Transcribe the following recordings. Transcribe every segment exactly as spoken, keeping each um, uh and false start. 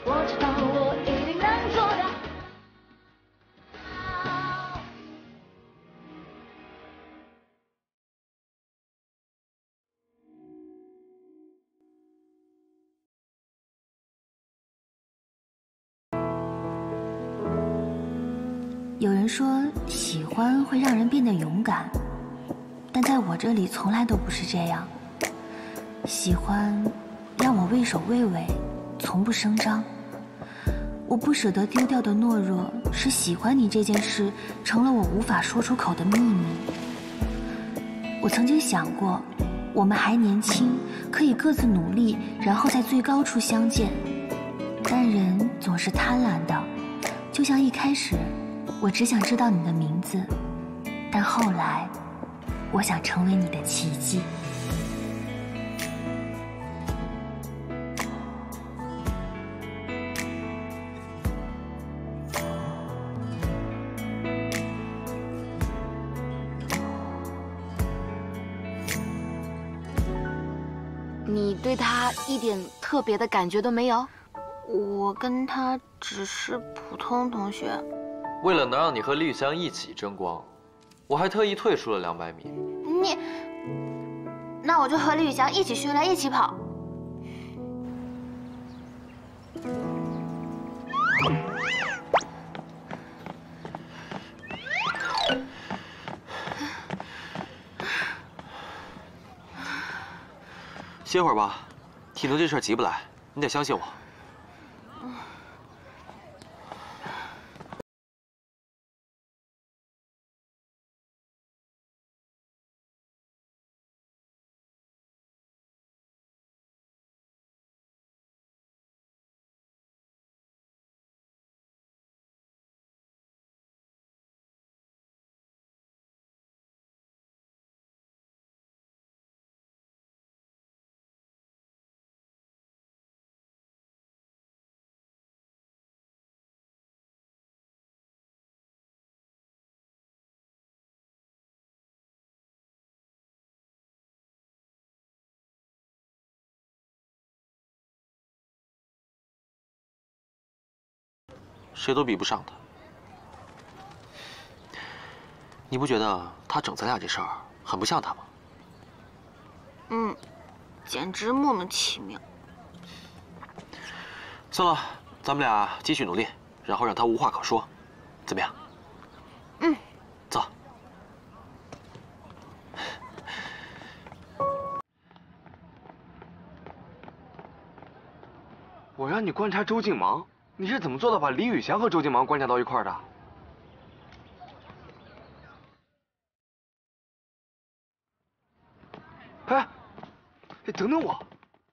我知道我一定能做到。 有人说喜欢会让人变得勇敢，但在我这里从来都不是这样。喜欢让我畏首畏尾，从不声张。我不舍得丢掉的懦弱，使喜欢你这件事成了我无法说出口的秘密。我曾经想过，我们还年轻，可以各自努力，然后在最高处相见。但人总是贪婪的，就像一开始，我只想知道你的名字，但后来，我想成为你的奇迹。 你对他一点特别的感觉都没有？ 我跟他只是普通同学。 为了能让你和李雨香一起争光，我还特意退出了两百米。 你，那我就和李雨翔一起训练，一起跑。 歇会儿吧，体能这事儿急不来，你得相信我。谁都比不上他。你不觉得他整咱俩这事儿很不像他吗？ 嗯，简直莫名其妙。 算了，咱们俩继续努力，然后让他无话可说，怎么样？ 嗯， 走。 我让你观察周静芒，你是怎么做到把李雨翔和周静芒观察到一块儿的？哎，哎，等等我！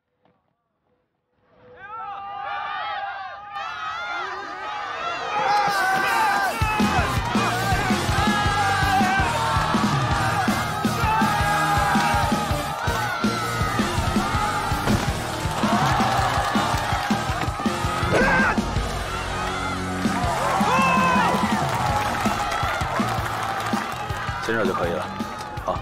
先热就可以了。好，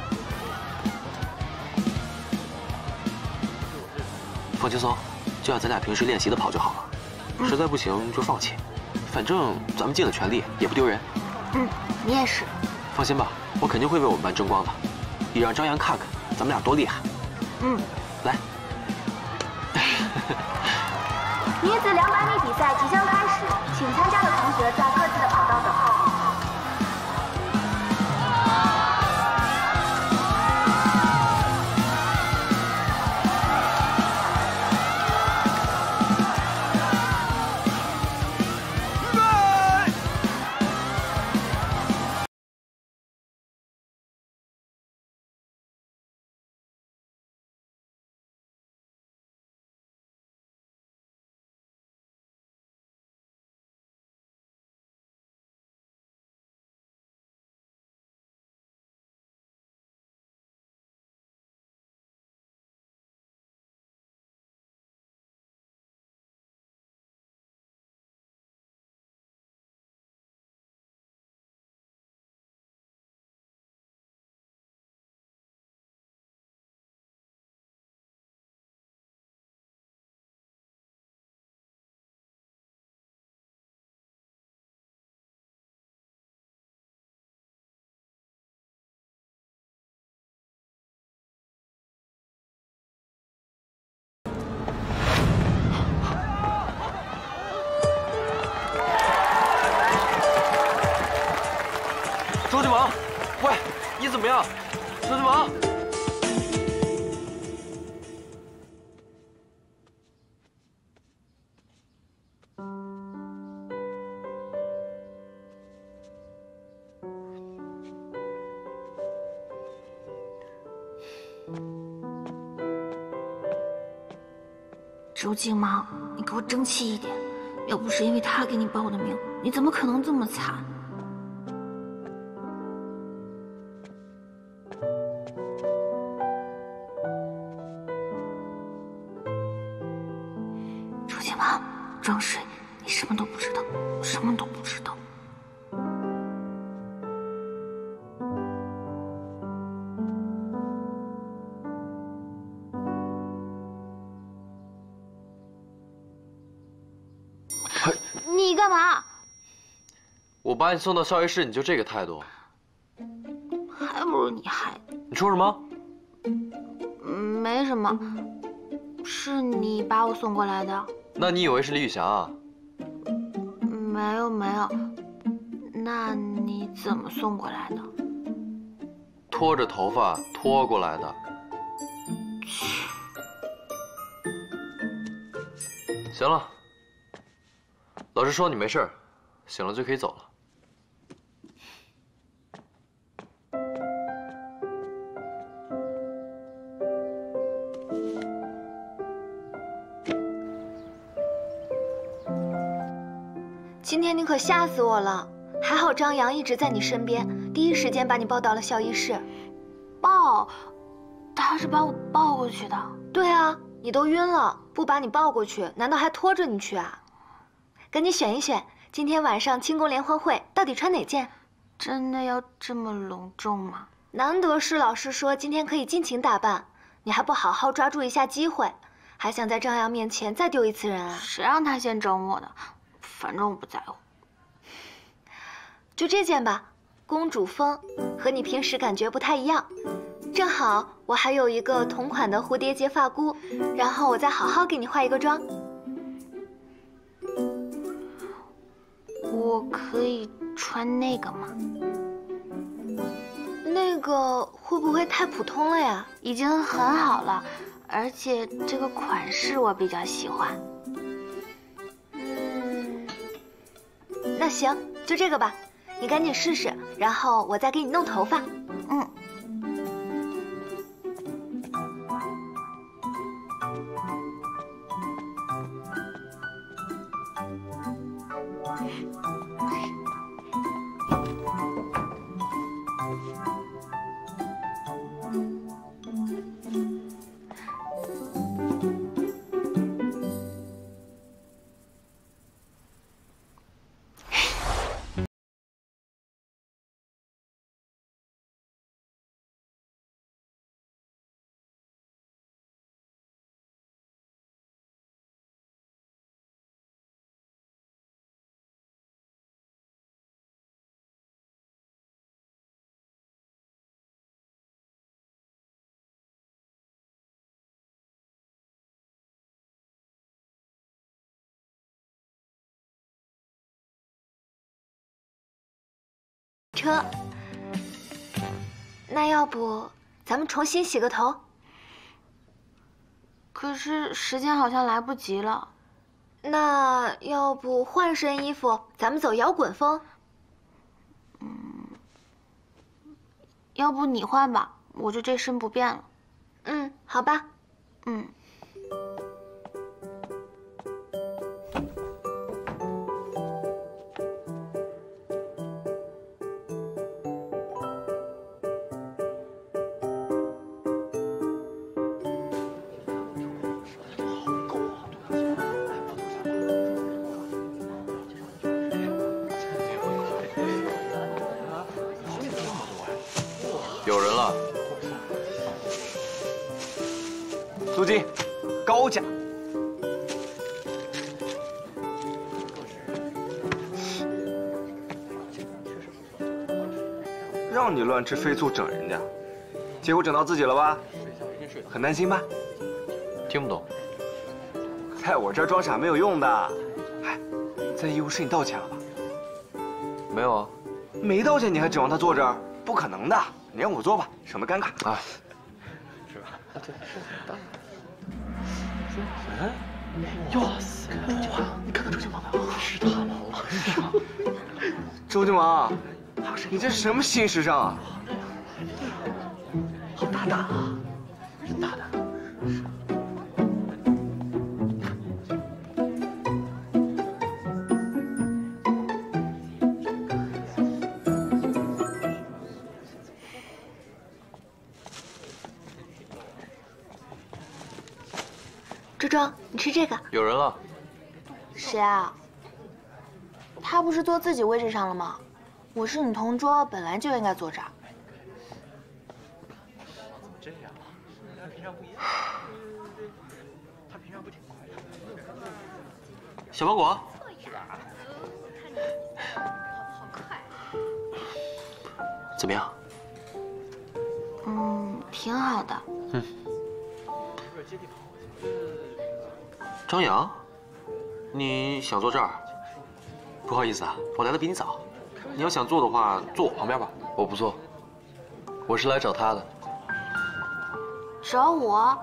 放轻松，就按咱俩平时练习的跑就好了。实在不行就放弃，反正咱们尽了全力也不丢人。 嗯，你也是。 放心吧，我肯定会为我们班争光的，也让张扬看看咱们俩多厉害。 嗯， 来。 女子两百米比赛即将开始，请参加的同学在各自的跑道等候。 样？周俊芒。 周静芒，你给我争气一点！要不是因为他给你报的名，你怎么可能这么惨？周静芒，装睡，你什么都不知道，什么都不知道。 你干嘛？ 我把你送到校医室，你就这个态度？ 还不如你害的。 你说什么？ 没什么，是你把我送过来的。 那你以为是李宇翔啊？ 没有没有，那你怎么送过来的？ 拖着头发拖过来的。行了。 老师说你没事，醒了就可以走了。 今天你可吓死我了！还好张扬一直在你身边，第一时间把你抱到了校医室。 抱？他是把我抱过去的。 对啊，你都晕了，不把你抱过去，难道还拖着你去啊？ 跟你选一选，今天晚上庆功联欢会到底穿哪件？ 真的要这么隆重吗？ 难得是老师说今天可以尽情打扮，你还不好好抓住一下机会，还想在张扬面前再丢一次人啊？ 谁让他先整我的？反正我不在乎。 就这件吧，公主风，和你平时感觉不太一样。正好我还有一个同款的蝴蝶结发箍，然后我再好好给你化一个妆。 我可以穿那个吗？ 那个会不会太普通了呀？ 已经很好了，而且这个款式我比较喜欢。 嗯，那行，就这个吧。你赶紧试试，然后我再给你弄头发。 嗯。 车，那要不咱们重新洗个头？ 可是时间好像来不及了。 那要不换身衣服，咱们走摇滚风？ 嗯，要不你换吧，我就这身不变了。 嗯，好吧。 嗯。 有人了， 租金高价。让你乱吃飞醋整人家，结果整到自己了吧？很担心吧？ 听不懂。 在我这儿装傻没有用的。哎，在医务室你道歉了吧？ 没有啊。 没道歉你还指望他坐这儿？不可能的。 你让我做吧，省得尴尬啊。 是吧？ 啊，对，是当然。嗯，哇塞，周俊芒，你看到周俊芒没有？是他吗？是吗？ 周俊芒，你这是什么新时尚啊？ 好大胆啊！真大胆。 周周，你吃这个。 有人了。 谁啊？他不是坐自己位置上了吗？我是你同桌，本来就应该坐这儿。 这样啊？他平常不一样。他平常不挺乖的。 小芒果。怎么样？ 嗯，挺好的。 嗯。张扬，你想坐这儿？不好意思啊，我来的比你早。你要想坐的话，坐我旁边吧。我不坐，我是来找他的。 找我？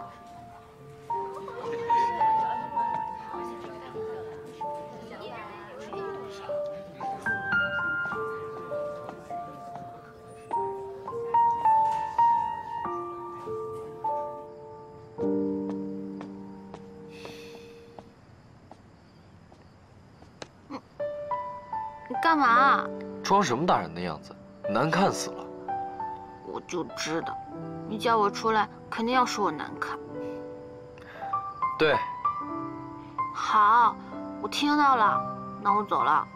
干嘛？ 装什么大人的样子，难看死了。 我就知道，你叫我出来，肯定要说我难看。 对。 好，我听到了，那我走了。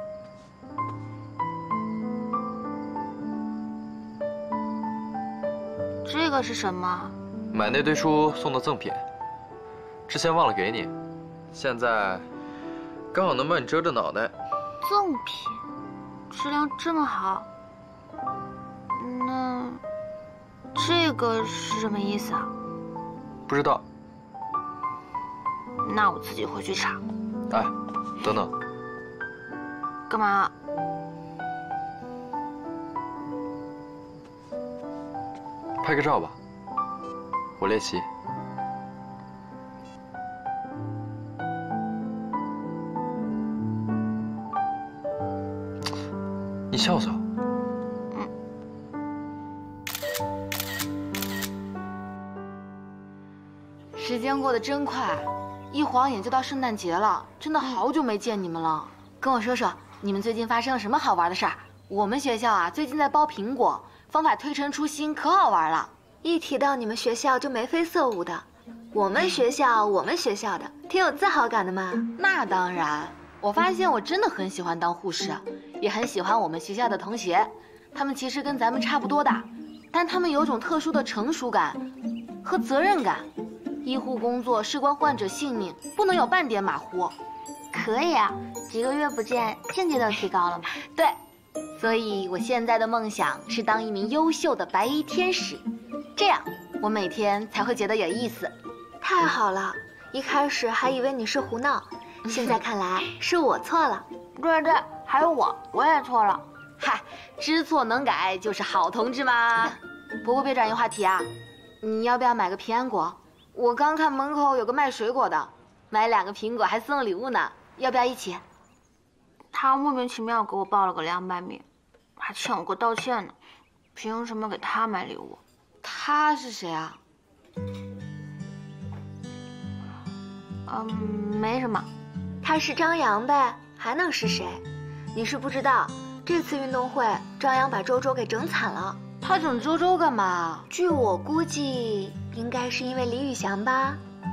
这个是什么？ 买那堆书送的赠品，之前忘了给你，现在刚好能帮你遮遮脑袋。 赠品，质量这么好，那这个是什么意思啊？ 不知道。 那我自己回去查。 哎，等等。 干嘛？ 拍个照吧，我练习。 你笑笑。 嗯。时间过得真快，一晃眼就到圣诞节了，真的好久没见你们了。跟我说说，你们最近发生了什么好玩的事儿？我们学校啊，最近在包苹果，方法推陈出新，可好玩了。 一提到你们学校就眉飞色舞的，我们学校，我们学校的，挺有自豪感的嘛。 那当然。 我发现我真的很喜欢当护士，也很喜欢我们学校的同学。他们其实跟咱们差不多大，但他们有种特殊的成熟感和责任感。医护工作事关患者性命，不能有半点马虎。可以啊，几个月不见，境界都提高了嘛。对，所以我现在的梦想是当一名优秀的白衣天使，这样我每天才会觉得有意思。 太好了，一开始还以为你是胡闹。 现在看来是我错了， 对对，还有我，我也错了。嗨，知错能改就是好同志嘛。不过别转移话题啊，你要不要买个平安果？我刚看门口有个卖水果的，买两个苹果还送礼物呢，要不要一起？他莫名其妙给我报了个两百米，还欠我个道歉呢，凭什么给他买礼物？他是谁啊？嗯，没什么。 他是张扬呗，还能是谁？你是不知道，这次运动会张扬把周周给整惨了。 他整周周干嘛？ 据我估计，应该是因为李宇翔吧。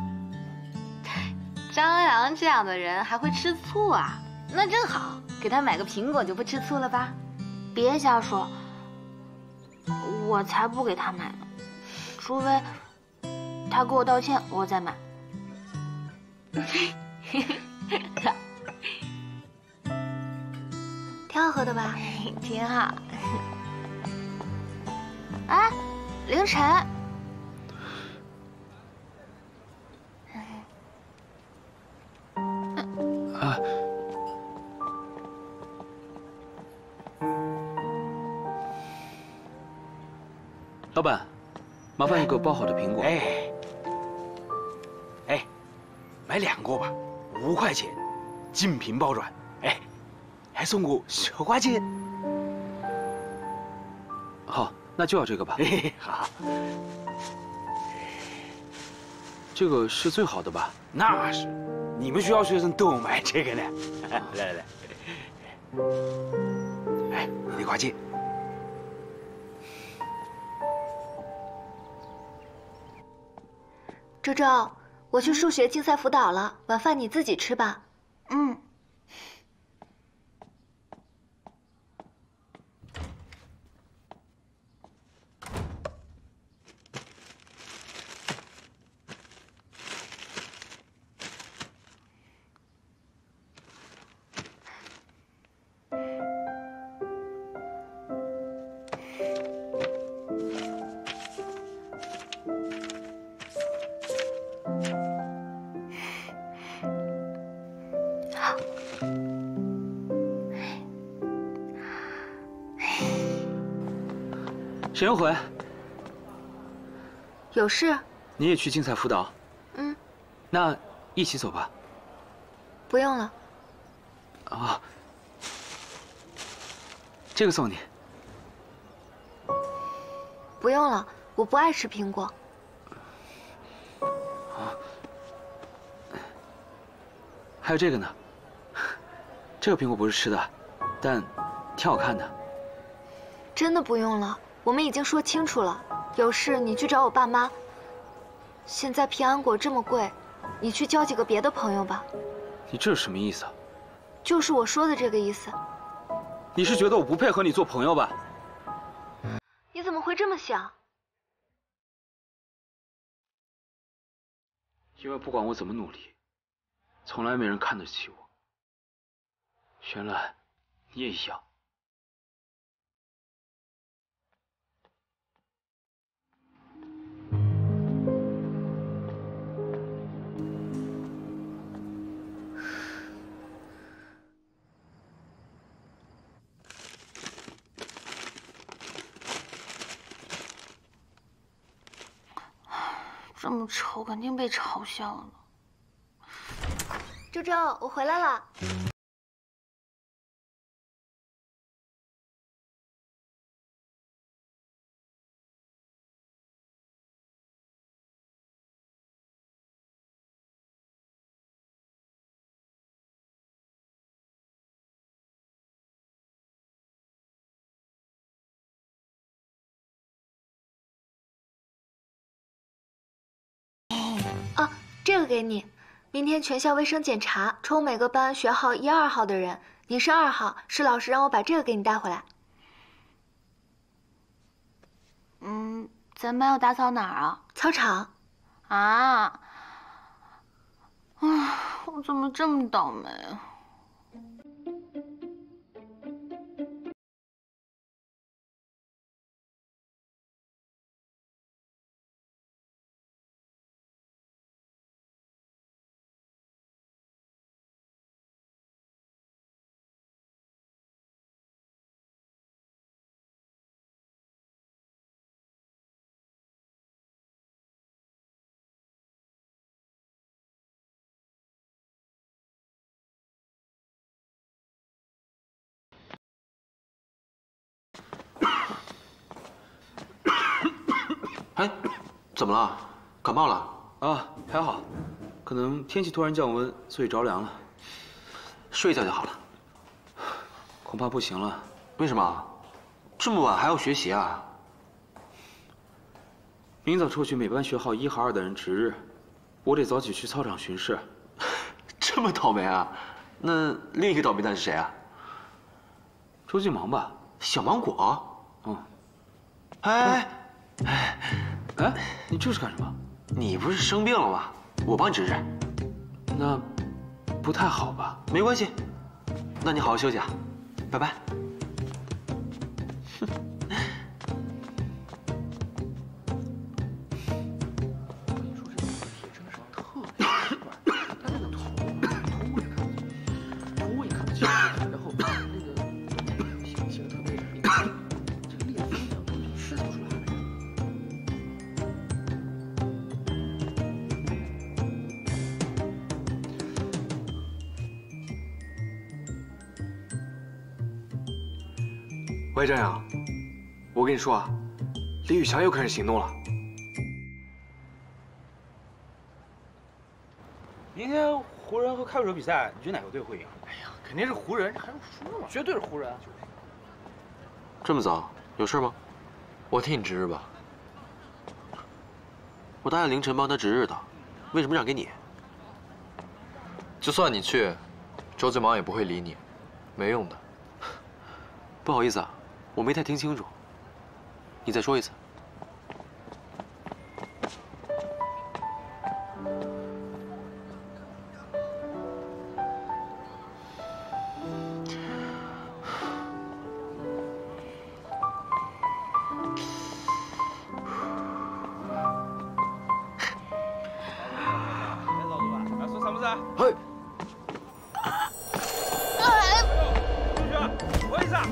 张扬这样的人还会吃醋啊？那正好，给他买个苹果就不吃醋了吧？别瞎说，我才不给他买呢，除非他给我道歉，我再买。 挺好喝的吧？ 挺好。哎，凌晨。 啊。 板，麻烦一个包好的苹果。 哎，哎，买两个吧，五块钱，精品包装。哎，还送个雪花尖。 好，那就要这个吧。 嘿嘿，好。 这个是最好的吧？ 那是，你们学校学生都买这个呢。来来来，哎，李花姐。 周周，我去数学竞赛辅导了，晚饭你自己吃吧。 嗯。 沈有悔， 有事？ 你也去竞赛辅导？ 嗯。 那一起走吧。 不用了。 啊，这个送你。 不用了，我不爱吃苹果。 啊，还有这个呢。这个苹果不是吃的，但挺好看的。 真的不用了。我们已经说清楚了，有事你去找我爸妈。现在平安果这么贵，你去交几个别的朋友吧。 你这是什么意思啊？ 就是我说的这个意思。 你是觉得我不配和你做朋友吧？ 你怎么会这么想？ 因为不管我怎么努力，从来没人看得起我。原来你也一样。 这么丑，肯定被嘲笑了。 周周，我回来了。啊，这个给你，明天全校卫生检查，抽每个班学号一二号的人，你是二号，是老师让我把这个给你带回来。 嗯，咱班要打扫哪儿啊？ 操场。 啊？唉，我怎么这么倒霉啊？ 哎，怎么了？感冒了？ 啊，还好，可能天气突然降温，所以着凉了。 睡一觉就好了。 恐怕不行了。 为什么？这么晚还要学习啊？ 明早抽取每班学号一和二的人值日，我得早起去操场巡视。 这么倒霉啊？那另一个倒霉蛋是谁啊？ 周静芒吧。 小芒果？ 嗯。 哎哎哎哎，你这是干什么？ 你不是生病了吗？我帮你值日。 那不太好吧？ 没关系，那你好好休息啊，拜拜。 喂，张扬，我跟你说啊，李宇翔又开始行动了。 明天湖人和开拓者比赛，你觉得哪个队会赢？ 哎呀，肯定是湖人，还用说吗？绝对是湖人。 这么早，有事吗？ 我替你值日吧。 我答应凌晨帮他值日的，为什么让给你？ 就算你去，周最忙也不会理你，没用的。 不好意思啊，我没太听清楚，你再说一次。 嘿， 不好意思啊。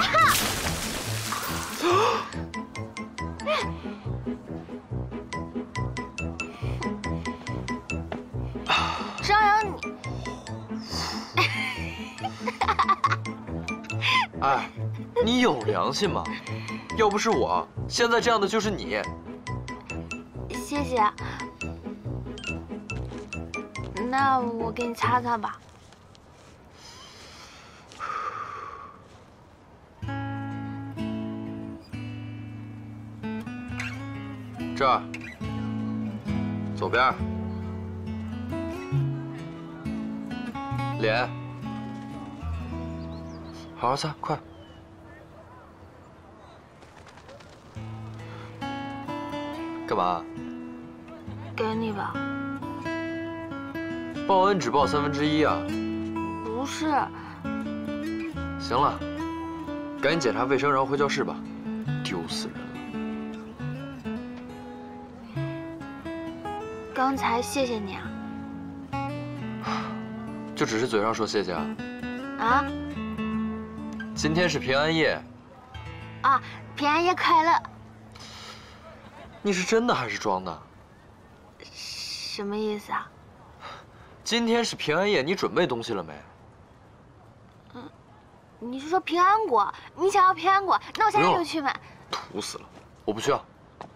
张扬，你， 哎，你有良心吗？要不是我，现在这样的就是你。 谢谢。那我给你擦擦吧。 这儿，左边，脸，好好擦，快。干嘛？ 给你吧。 报恩只报三分之一啊！ 不是。 行了，赶紧检查卫生，然后回教室吧。丢死人了！刚才谢谢你啊。 就只是嘴上说谢谢啊？ 啊？ 今天是平安夜。 啊，平安夜快乐！ 你是真的还是装的？ 什么意思啊？ 今天是平安夜，你准备东西了没？ 嗯，你是说平安果？你想要平安果，那我现在就去买。 土死了，我不需要。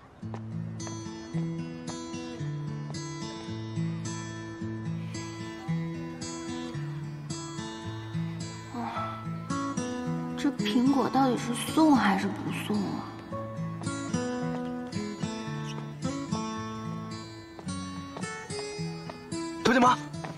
这苹果到底是送还是不送啊？ 偷姐妈，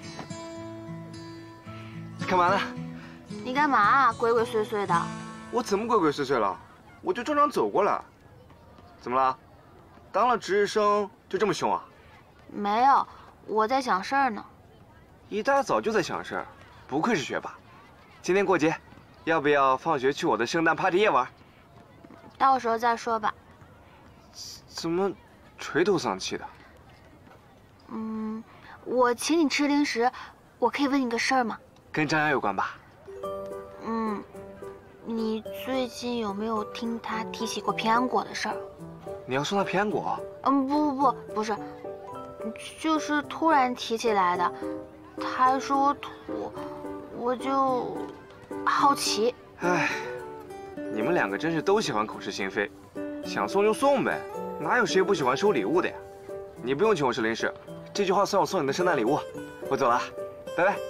干嘛呢？ 你干嘛啊？鬼鬼祟祟的。 我怎么鬼鬼祟祟了？我就正常走过来。怎么了？当了值日生就这么凶啊？ 没有，我在想事儿呢。 一大早就在想事儿，不愧是学霸。今天过节，要不要放学去我的圣诞 party 夜玩？ 到时候再说吧。 怎么垂头丧气的？ 嗯，我请你吃零食，我可以问你个事儿吗？ 跟张扬有关吧？ 嗯，你最近有没有听他提起过平安果的事儿？ 你要送他平安果？ 嗯，不不不，不是，就是突然提起来的。他还说我土，我就好奇。 唉，你们两个真是都喜欢口是心非，想送就送呗，哪有谁不喜欢收礼物的呀？你不用请我吃零食，这句话算我送你的圣诞礼物。我走了，拜拜。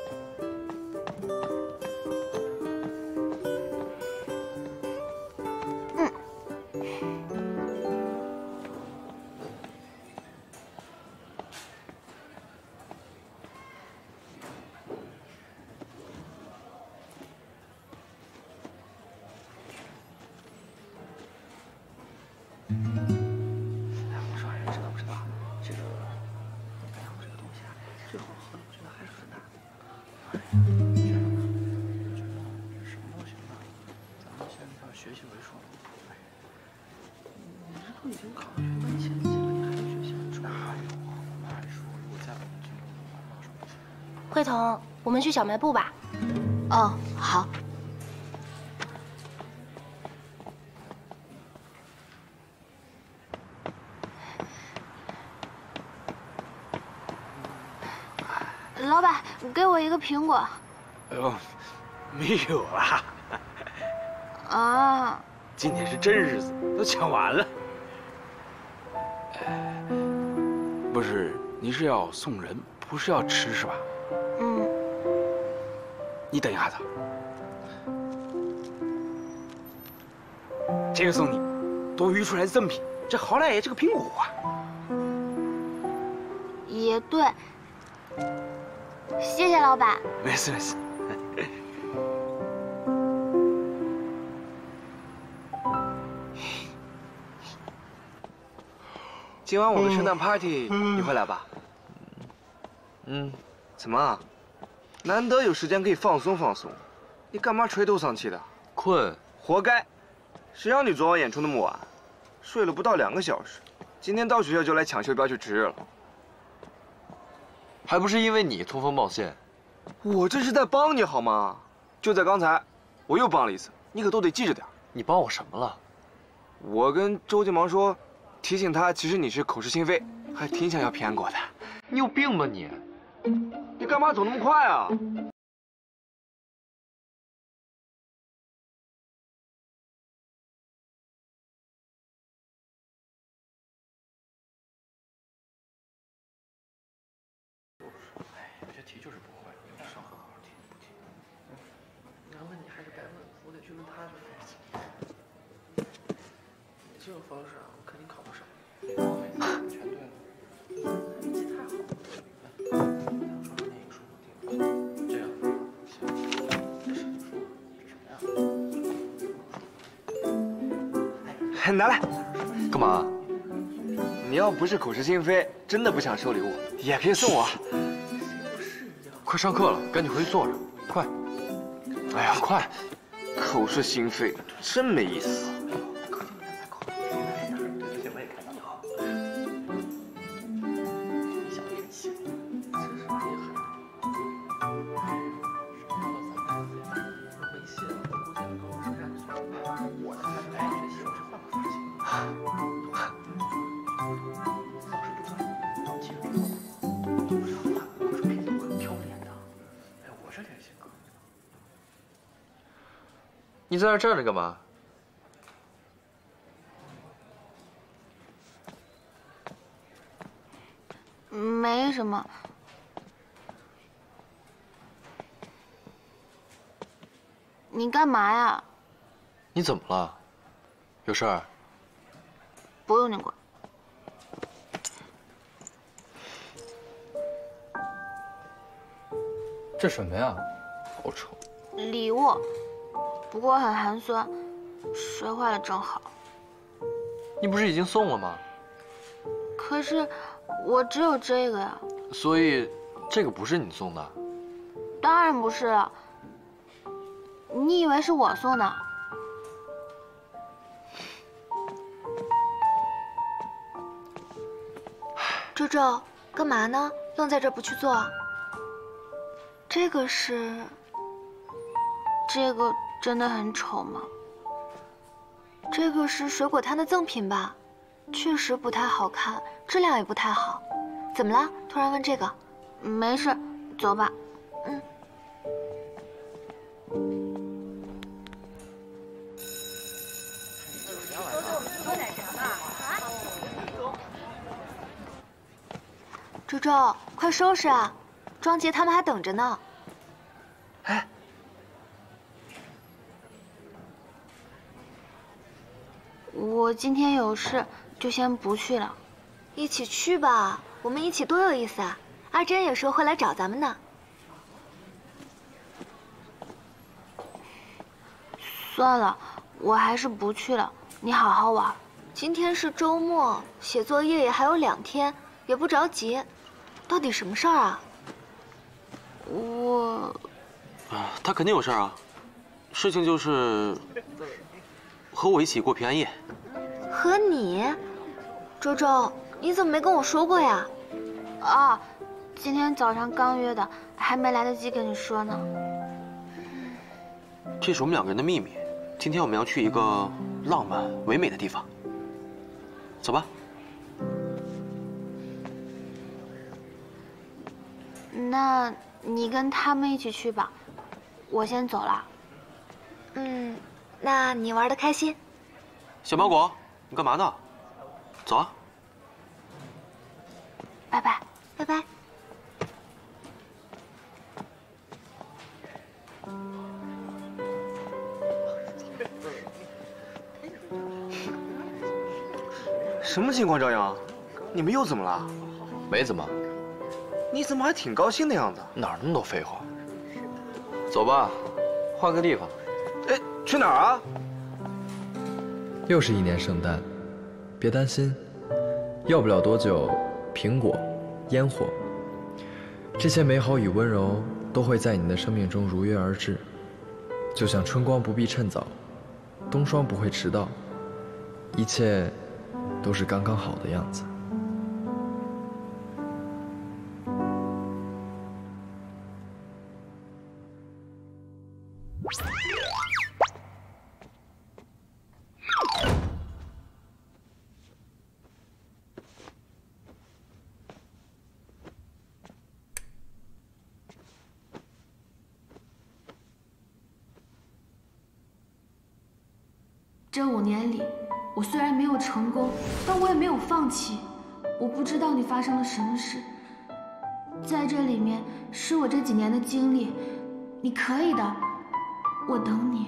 嗯。 慧彤，我们去小卖部吧。 哦，好。老板，给我一个苹果。 哎呦，没有啦。 啊， 今天是真日子，都抢完了。不是，你是要送人，不是要吃是吧？ 嗯。 你等一下子，这个送你，多余出来的赠品，这好歹也是个苹果啊。 也对，谢谢老板。 没事没事。 今晚我们圣诞 party， 你会来吧？ 嗯。 怎么？难得有时间可以放松放松，你干嘛垂头丧气的？ 困。 活该！谁让你昨晚演出那么晚，睡了不到两个小时，今天到学校就来抢袖标去值日了。 还不是因为你通风报信。 我这是在帮你好吗？就在刚才，我又帮了一次，你可都得记着点。 你帮我什么了？ 我跟周金芒说。 提醒他，其实你是口是心非，还挺想要平安果的。 你有病吧你？ 你干嘛走那么快啊？ 哎，有些题就是不会，上课好好听不听。你要问你还是白问，我得去问他去。你这种方式啊。 肯定考不上，全对了，运气太好了。说说电影书，听这样，行，这是书，这什么呀？ 哎，拿来， 干嘛？ 你要不是口是心非，真的不想收礼物，也可以送我。 快上课了，赶紧回去坐着，快！哎呀，快！ 口是心非，真没意思。 你在那站着干嘛？ 没什么。你干嘛呀？ 你怎么了？有事儿？ 不用你管。 这什么呀？好丑。 礼物。 不过很寒酸，摔坏了正好。 你不是已经送了吗？ 可是我只有这个呀。 所以这个不是你送的？ 当然不是了。你以为是我送的？ 周周，干嘛呢？愣在这不去做？这个是…… 这个。 真的很丑吗？ 这个是水果摊的赠品吧？确实不太好看，质量也不太好。怎么了？突然问这个？ 没事，走吧。 嗯。周周，快收拾啊！庄杰他们还等着呢。 哎。 我今天有事，就先不去了。 一起去吧，我们一起多有意思啊！阿珍有时候会来找咱们呢。 算了，我还是不去了。你好好玩。 今天是周末，写作业也还有两天，也不着急。到底什么事儿啊？ 我…… 啊，他肯定有事儿啊。事情就是…… 和我一起过平安夜。 和你，周周，你怎么没跟我说过呀？ 啊，今天早上刚约的，还没来得及跟你说呢。 这是我们两个人的秘密。今天我们要去一个浪漫唯美的地方。走吧。 那你跟他们一起去吧，我先走了。 嗯。 那你玩的开心， 小芒果，你干嘛呢？走啊！ 拜拜， 拜拜。 什么情况，张扬？你们又怎么了？ 没怎么。 你怎么还挺高兴的样子？ 哪儿那么多废话？走吧，换个地方。 哎，去哪儿啊？ 又是一年圣诞，别担心，要不了多久，苹果、烟火，这些美好与温柔都会在你的生命中如约而至，就像春光不必趁早，冬霜不会迟到，一切都是刚刚好的样子。 这五年里，我虽然没有成功，但我也没有放弃。我不知道你发生了什么事，在这里面是我这几年的经历，你可以的，我等你。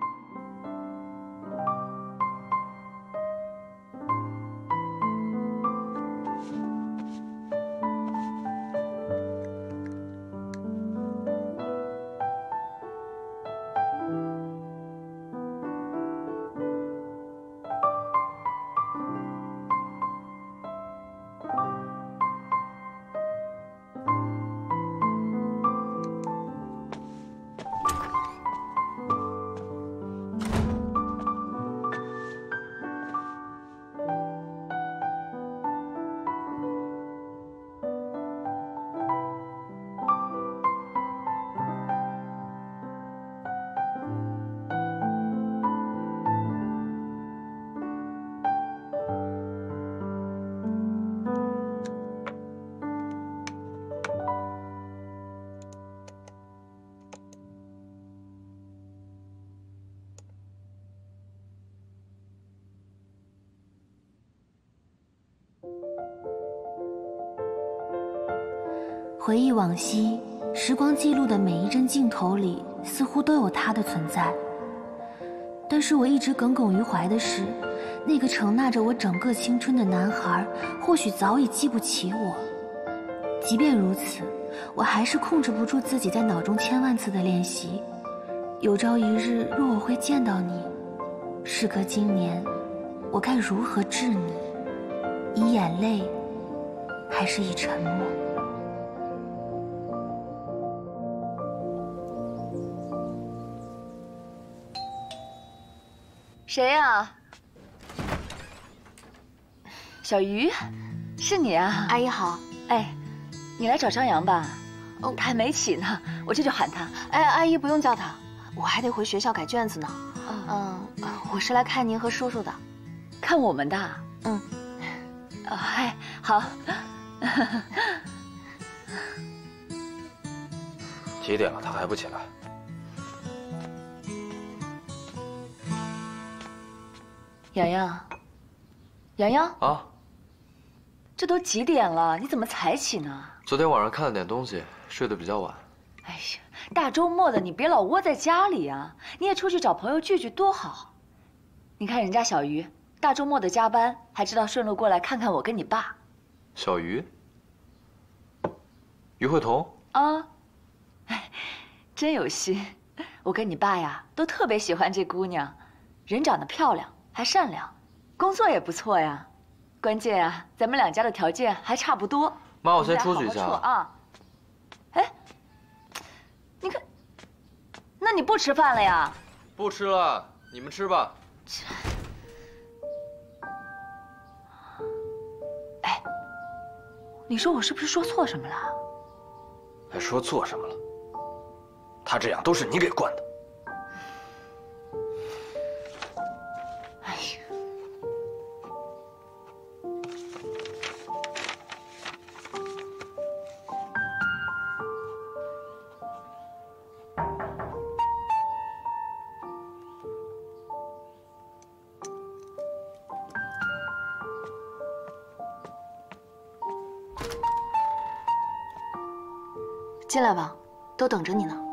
回忆往昔，时光记录的每一帧镜头里，似乎都有他的存在。但是我一直耿耿于怀的是，那个承纳着我整个青春的男孩，或许早已记不起我。即便如此，我还是控制不住自己在脑中千万次的练习。有朝一日，若我会见到你，时隔今年，我该如何治你？以眼泪，还是以沉默？ 谁呀？小鱼，是你啊！ 阿姨好。 哎，你来找张扬吧？哦，他还没起呢，我这就喊他。 哎，阿姨不用叫他，我还得回学校改卷子呢。嗯，我是来看您和叔叔的。 看我们的？ 嗯。 哦，嗨，好。 几点了，他还不起来？ 洋洋，洋洋啊， 这都几点了？你怎么才起呢？ 昨天晚上看了点东西，睡得比较晚。 哎呀，大周末的你别老窝在家里啊，你也出去找朋友聚聚多好。你看人家小鱼，大周末的加班，还知道顺路过来看看我跟你爸。 小鱼，于慧彤啊，哎，真有心。我跟你爸呀，都特别喜欢这姑娘，人长得漂亮。还善良，工作也不错呀。关键啊，咱们两家的条件还差不多。 妈，我先出去一下啊。哎，你看，那你不吃饭了呀？ 不吃了，你们吃吧。 哎，你说我是不是说错什么了？ 还说错什么了？他这样都是你给惯的。 进来吧，都等着你呢。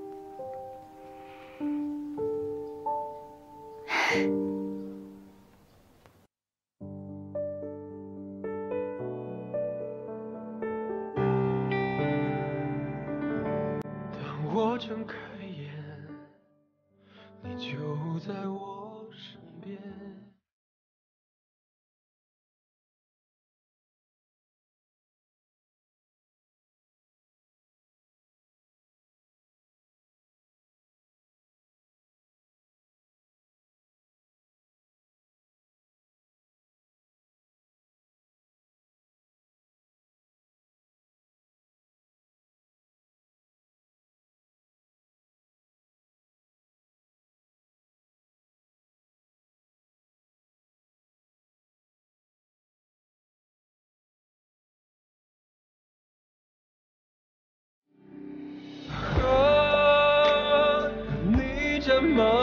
当我睁开眼，你就在我身边。和你这么